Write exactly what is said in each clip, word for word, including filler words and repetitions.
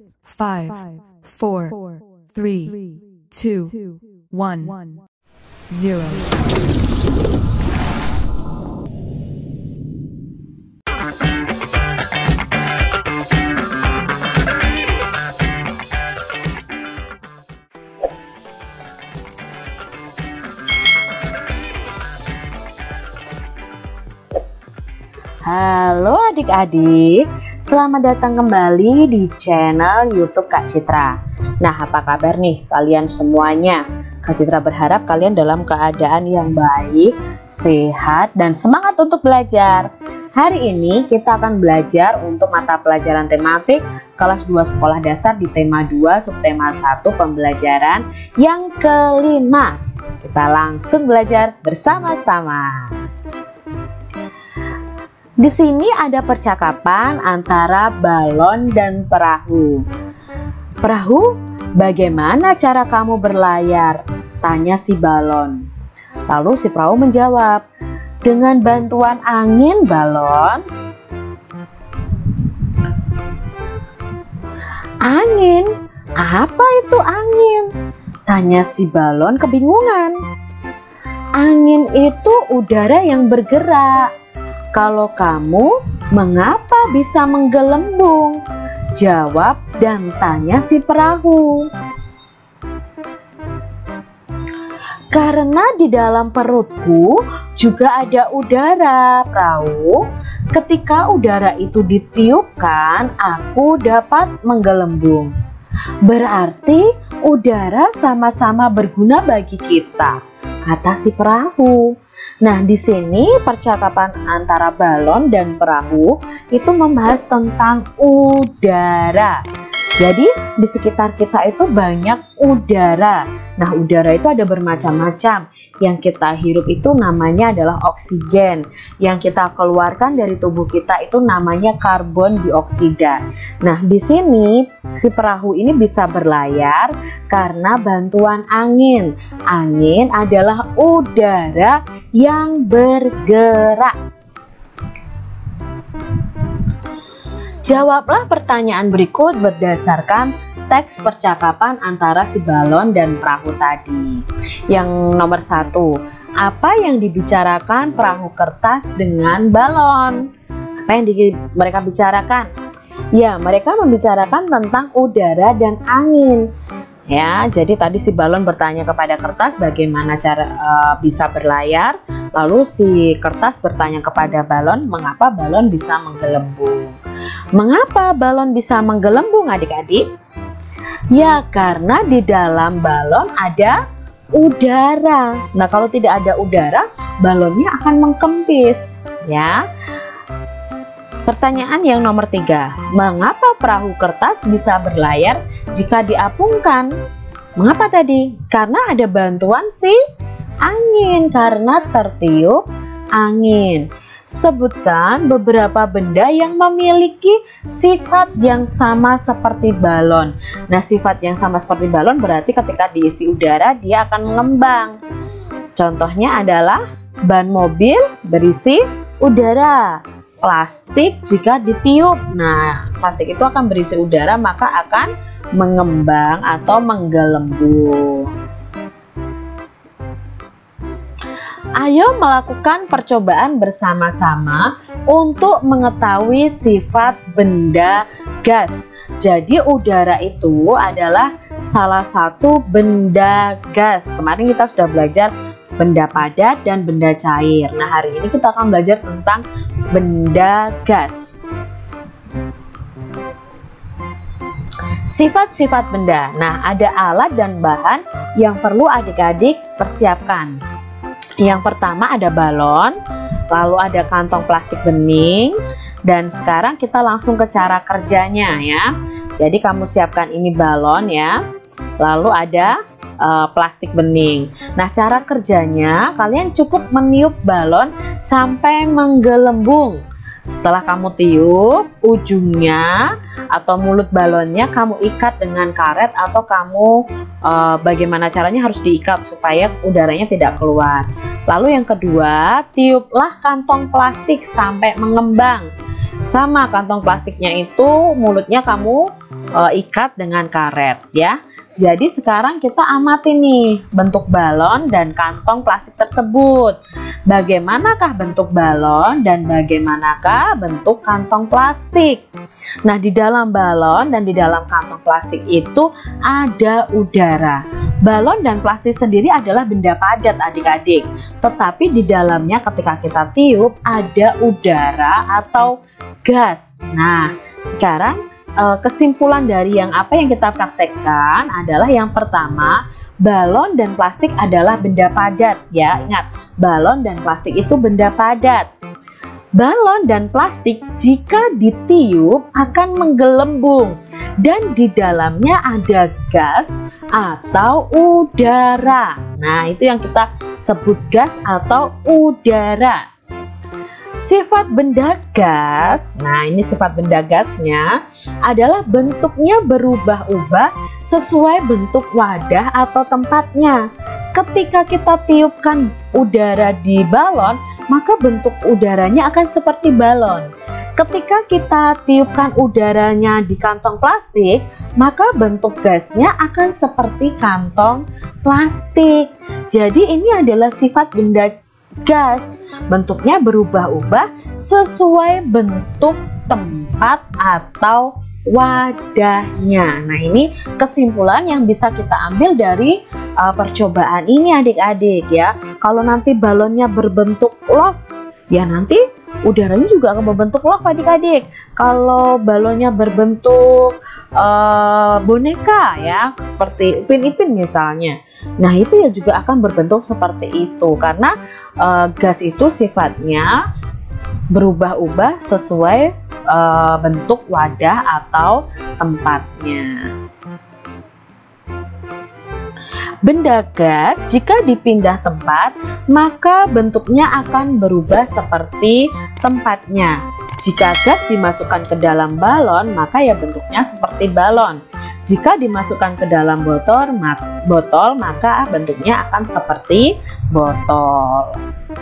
five, four, three, two, one, zero. Halo adik-adik, selamat datang kembali di channel YouTube Kak Citra. Nah, apa kabar nih kalian semuanya? Kak Citra berharap kalian dalam keadaan yang baik, sehat, dan semangat untuk belajar. Hari ini kita akan belajar untuk mata pelajaran tematik kelas dua sekolah dasar di tema dua subtema satu pembelajaran yang kelima. Kita langsung belajar bersama-sama. Di sini ada percakapan antara balon dan perahu. Perahu, bagaimana cara kamu berlayar? Tanya si balon. Lalu si perahu menjawab, dengan bantuan angin, balon. Angin? Apa itu angin? Tanya si balon kebingungan. Angin itu udara yang bergerak. Kalau kamu, mengapa bisa menggelembung? Jawab dan tanya si perahu. Karena di dalam perutku juga ada udara, perahu. Ketika udara itu ditiupkan, aku dapat menggelembung. Berarti udara sama-sama berguna bagi kita, kata si perahu. Nah, di sini percakapan antara balon dan perahu itu membahas tentang udara. Jadi, di sekitar kita itu banyak udara. Nah, udara itu ada bermacam-macam. Yang kita hirup itu namanya adalah oksigen. Yang kita keluarkan dari tubuh kita itu namanya karbon dioksida. Nah, di sini si perahu ini bisa berlayar karena bantuan angin. Angin adalah udara yang bergerak. Jawablah pertanyaan berikut berdasarkan teks percakapan antara si balon dan perahu tadi. Yang nomor satu, apa yang dibicarakan perahu kertas dengan balon? Apa yang di, mereka bicarakan? Ya, mereka membicarakan tentang udara dan angin. Ya, jadi tadi si balon bertanya kepada kertas bagaimana cara uh, bisa berlayar. Lalu si kertas bertanya kepada balon mengapa balon bisa menggelembung. Mengapa balon bisa menggelembung adik-adik? Ya, karena di dalam balon ada udara. Nah, kalau tidak ada udara, balonnya akan mengkempis. Ya. Pertanyaan yang nomor tiga, mengapa perahu kertas bisa berlayar jika diapungkan? Mengapa tadi? Karena ada bantuan si angin, karena tertiup angin. Sebutkan beberapa benda yang memiliki sifat yang sama seperti balon. Nah, sifat yang sama seperti balon berarti ketika diisi udara dia akan mengembang. Contohnya adalah ban mobil berisi udara. Plastik jika ditiup. Nah, plastik itu akan berisi udara maka akan mengembang atau menggelembung. Ayo melakukan percobaan bersama-sama untuk mengetahui sifat benda gas. Jadi udara itu adalah salah satu benda gas. Kemarin kita sudah belajar benda padat dan benda cair. Nah, hari ini kita akan belajar tentang benda gas. Sifat-sifat benda. Nah, ada alat dan bahan yang perlu adik-adik persiapkan. Yang pertama ada balon, lalu ada kantong plastik bening, dan sekarang kita langsung ke cara kerjanya ya. Jadi kamu siapkan ini balon ya, lalu ada uh, plastik bening. Nah, cara kerjanya kalian cukup meniup balon sampai menggelembung. Setelah kamu tiup, ujungnya atau mulut balonnya kamu ikat dengan karet atau kamu uh, bagaimana caranya harus diikat supaya udaranya tidak keluar. Lalu yang kedua, tiuplah kantong plastik sampai mengembang. Sama, kantong plastiknya itu mulutnya kamu uh, ikat dengan karet ya. Jadi sekarang kita amati nih bentuk balon dan kantong plastik tersebut. Bagaimanakah bentuk balon dan bagaimanakah bentuk kantong plastik? Nah, di dalam balon dan di dalam kantong plastik itu ada udara. Balon dan plastik sendiri adalah benda padat adik-adik. Tetapi di dalamnya ketika kita tiup ada udara atau gas. Nah, sekarang kesimpulan dari yang apa yang kita praktekkan adalah yang pertama, balon dan plastik adalah benda padat ya. Ingat, balon dan plastik itu benda padat. Balon dan plastik jika ditiup akan menggelembung dan di dalamnya ada gas atau udara. Nah, itu yang kita sebut gas atau udara. Sifat benda gas, nah ini sifat benda gasnya adalah bentuknya berubah-ubah sesuai bentuk wadah atau tempatnya. Ketika kita tiupkan udara di balon, maka bentuk udaranya akan seperti balon. Ketika kita tiupkan udaranya di kantong plastik, maka bentuk gasnya akan seperti kantong plastik. Jadi ini adalah sifat benda gas, bentuknya berubah-ubah sesuai bentuk tempat atau wadahnya. Nah, ini kesimpulan yang bisa kita ambil dari uh, percobaan ini adik-adik ya. Kalau nanti balonnya berbentuk love, ya nanti udaranya juga akan berbentuk love adik-adik. Kalau balonnya berbentuk uh, boneka ya, seperti Upin-Ipin misalnya, nah itu ya juga akan berbentuk seperti itu. Karena uh, gas itu sifatnya berubah-ubah sesuai uh, bentuk wadah atau tempatnya. Benda gas jika dipindah tempat, maka bentuknya akan berubah seperti tempatnya. Jika gas dimasukkan ke dalam balon, maka ya bentuknya seperti balon. Jika dimasukkan ke dalam botol, botol maka bentuknya akan seperti botol.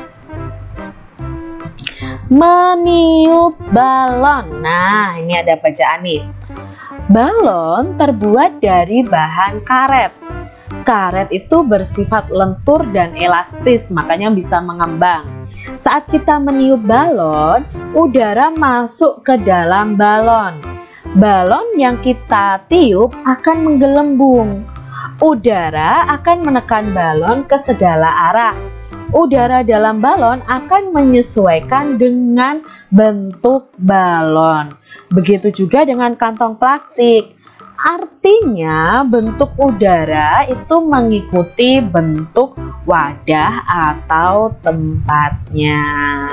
Meniup balon. Nah, ini ada bacaan nih. Balon terbuat dari bahan karet. Karet itu bersifat lentur dan elastis, makanya bisa mengembang. Saat kita meniup balon, udara masuk ke dalam balon. Balon yang kita tiup akan menggelembung. Udara akan menekan balon ke segala arah. Udara dalam balon akan menyesuaikan dengan bentuk balon. Begitu juga dengan kantong plastik. Artinya bentuk udara itu mengikuti bentuk wadah atau tempatnya.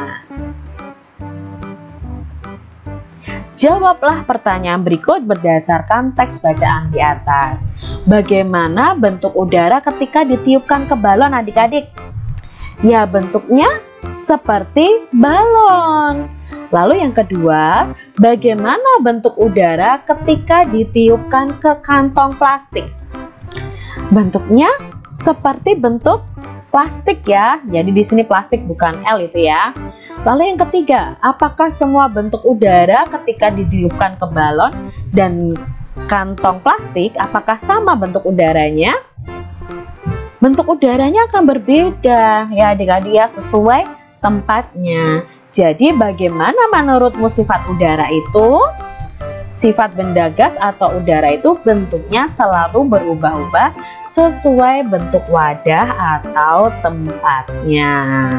Jawablah pertanyaan berikut berdasarkan teks bacaan di atas. Bagaimana bentuk udara ketika ditiupkan ke balon adik-adik? Ya, bentuknya seperti balon. Lalu yang kedua, bagaimana bentuk udara ketika ditiupkan ke kantong plastik? Bentuknya seperti bentuk plastik ya. Jadi di sini plastik bukan L itu ya. Lalu yang ketiga, apakah semua bentuk udara ketika ditiupkan ke balon dan kantong plastik apakah sama bentuk udaranya? Bentuk udaranya akan berbeda ya adik-adik ya, sesuai tempatnya. Jadi bagaimana menurutmu sifat udara itu? Sifat benda gas atau udara itu bentuknya selalu berubah-ubah sesuai bentuk wadah atau tempatnya.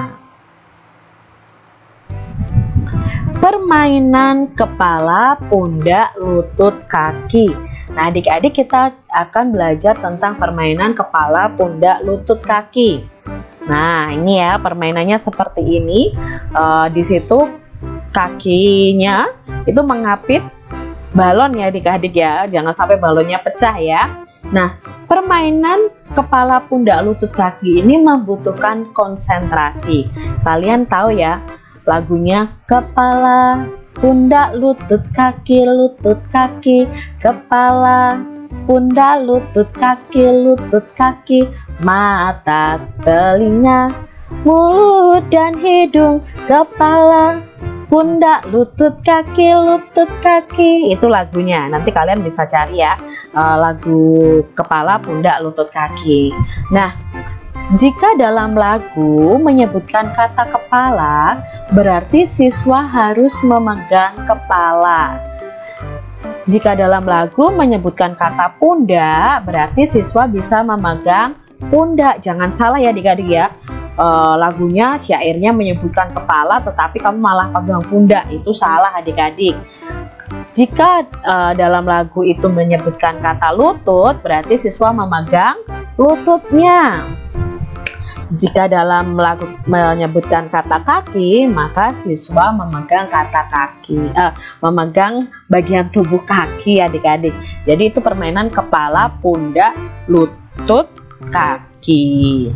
Permainan kepala, pundak, lutut, kaki. Nah, adik-adik kita akan belajar tentang permainan kepala, pundak, lutut, kaki. Nah, ini ya permainannya seperti ini. Uh, di situ kakinya itu mengapit balon ya adik-adik ya. Jangan sampai balonnya pecah ya. Nah, permainan kepala, pundak, lutut, kaki ini membutuhkan konsentrasi. Kalian tahu ya lagunya kepala, pundak, lutut, kaki, lutut, kaki, kepala, pundak, lutut, kaki, lutut, kaki, mata, telinga, mulut dan hidung, kepala, pundak, lutut, kaki, lutut, kaki. Itu lagunya. Nanti kalian bisa cari ya, uh, lagu kepala, pundak, lutut, kaki. Nah, jika dalam lagu menyebutkan kata kepala, berarti siswa harus memegang kepala. Jika dalam lagu menyebutkan kata pundak, berarti siswa bisa memegang pundak. Jangan salah ya adik-adik ya. Uh, lagunya, syairnya menyebutkan kepala, tetapi kamu malah pegang pundak. Itu salah adik-adik. Jika uh, dalam lagu itu menyebutkan kata lutut, berarti siswa memegang lututnya. Jika dalam lagu menyebutkan kata kaki, maka siswa memegang kata kaki, uh, memegang bagian tubuh kaki adik-adik. Jadi itu permainan kepala, pundak, lutut, kaki.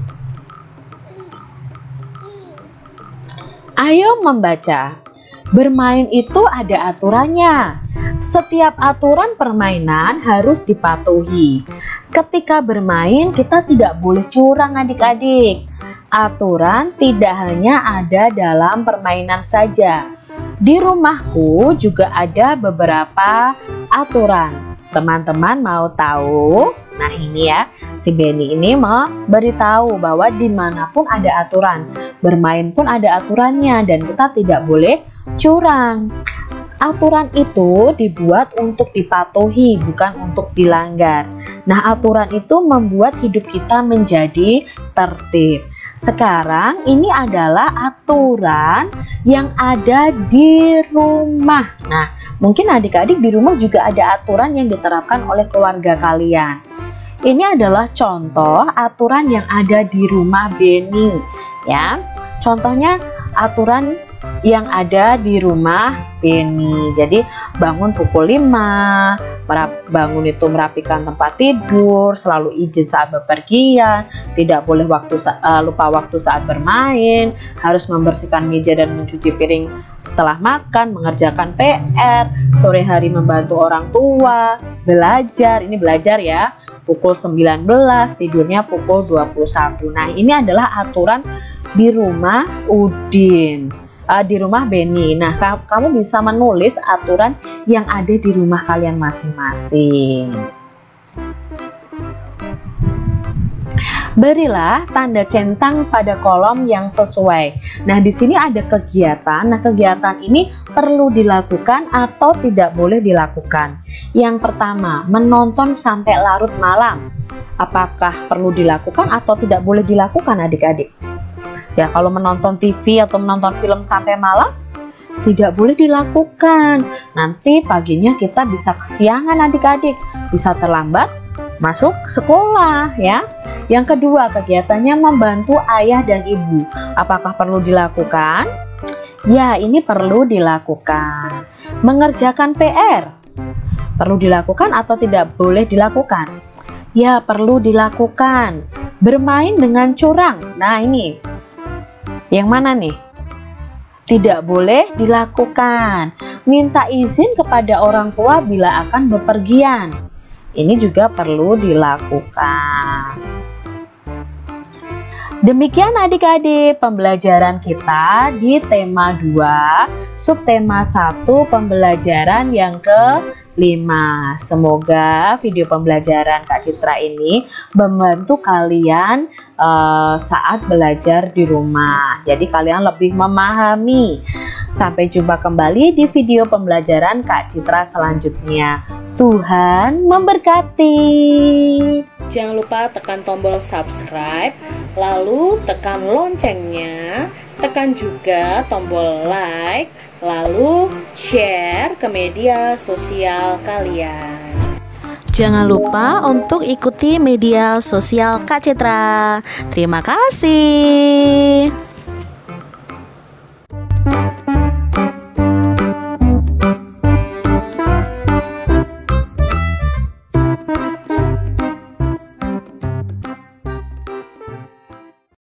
Ayo membaca. Bermain itu ada aturannya. Setiap aturan permainan harus dipatuhi. Ketika bermain kita tidak boleh curang adik-adik. Aturan tidak hanya ada dalam permainan saja. Di rumahku juga ada beberapa aturan. Teman-teman mau tahu? Nah ini ya, si Benny ini mau beritahu bahwa dimanapun ada aturan, bermain pun ada aturannya, dan kita tidak boleh curang. Aturan itu dibuat untuk dipatuhi, bukan untuk dilanggar. Nah, aturan itu membuat hidup kita menjadi tertib. Sekarang ini adalah aturan yang ada di rumah. Nah, mungkin adik-adik di rumah juga ada aturan yang diterapkan oleh keluarga kalian. Ini adalah contoh aturan yang ada di rumah Benny, ya. Contohnya aturan yang ada di rumah Benny. Jadi bangun pukul lima, bangun itu merapikan tempat tidur, selalu izin saat bepergian, tidak boleh waktu uh, lupa waktu saat bermain, harus membersihkan meja dan mencuci piring setelah makan, mengerjakan P R, sore hari membantu orang tua, belajar, ini belajar ya, pukul sembilan belas, tidurnya pukul dua puluh satu. Nah, ini adalah aturan di rumah Udin, uh, di rumah Benny. Nah, kamu bisa menulis aturan yang ada di rumah kalian masing-masing. Berilah tanda centang pada kolom yang sesuai. Nah, di sini ada kegiatan. Nah, kegiatan ini perlu dilakukan atau tidak boleh dilakukan. Yang pertama, menonton sampai larut malam. Apakah perlu dilakukan atau tidak boleh dilakukan adik-adik? Ya, kalau menonton T V atau menonton film sampai malam, tidak boleh dilakukan. Nanti paginya kita bisa kesiangan adik-adik, bisa terlambat masuk sekolah ya. Yang kedua, kegiatannya membantu ayah dan ibu. Apakah perlu dilakukan? Ya, ini perlu dilakukan. Mengerjakan P R perlu dilakukan atau tidak boleh dilakukan? Ya, perlu dilakukan. Bermain dengan curang. Nah, ini yang mana nih? Tidak boleh dilakukan. Minta izin kepada orang tua bila akan bepergian. Ini juga perlu dilakukan. Demikian adik-adik pembelajaran kita di tema dua, subtema satu, pembelajaran yang kelima. Semoga video pembelajaran Kak Citra ini membantu kalian uh, saat belajar di rumah. Jadi kalian lebih memahami. Sampai jumpa kembali di video pembelajaran Kak Citra selanjutnya. Tuhan memberkati. Jangan lupa tekan tombol subscribe, lalu tekan loncengnya, tekan juga tombol like, lalu share ke media sosial kalian. Jangan lupa untuk ikuti media sosial Kak Citra. Terima kasih.